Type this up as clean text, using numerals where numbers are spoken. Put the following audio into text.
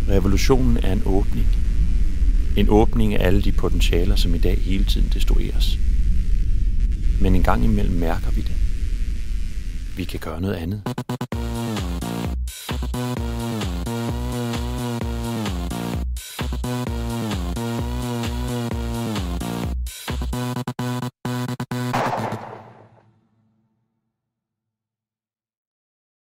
Revolutionen er en åbning. En åbning af alle de potentialer, som i dag hele tiden destrueres. Men en gang imellem mærker vi det. Vi kan gøre noget andet.